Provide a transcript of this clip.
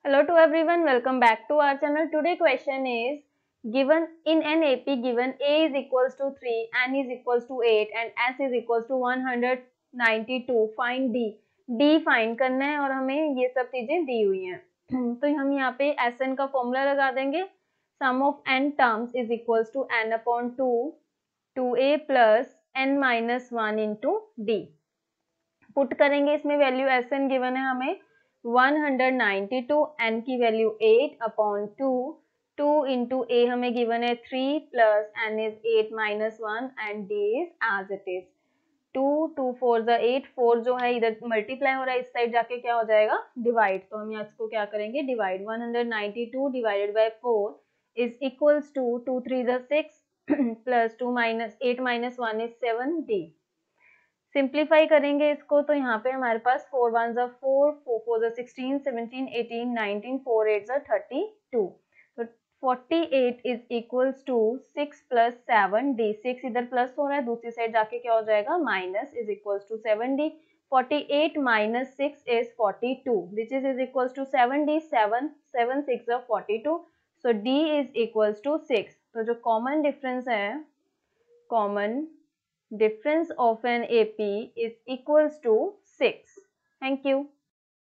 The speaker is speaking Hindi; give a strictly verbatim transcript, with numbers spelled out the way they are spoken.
Hello to everyone, welcome back to our channel. Today question is given in an A P given A is equals to three, N is equals to eight and S is equals to one hundred ninety-two. Find D. D find करना है और हमें ये सब चीजें दी हुई हैं. तो हम यहाँ पे एस एन का फॉर्मूला लगा देंगे. Sum of n terms is equals to n upon two two a plus n minus one into d. Put करेंगे इसमें वैल्यू एस एन गिवन है हमें one hundred ninety-two, n की value eight upon two, two into a हमें गिवन है three plus n is eight minus one and d is as it is two, two four ज़ा एट, फोर जो है इधर मल्टीप्लाई हो रहा है, इस साइड जाके क्या हो जाएगा डिवाइड. तो हम यहाँ इसको क्या करेंगे divide. one hundred ninety-two divided by four is equals to two three ज़ा six plus two minus eight minus one is seven d. Simplify करेंगे इसको तो यहाँ पे हमारे पास फोर वन ज़ा फोर, फोर फोर ज़ा sixteen, seventeen, eighteen, nineteen, four eight ज़ा थर्टी टू. तो forty eight is equals to six plus seven d. Six इधर प्लस हो रहा है, दूसरी साइड जाके क्या हो जाएगा minus is equals to seven d. Forty eight minus six is forty two which is is equals to seven d. Seven seven six ज़ा forty two. So d is equals to six. तो जो कॉमन डिफरेंस है, common difference of an A P is equals to six. Thank you.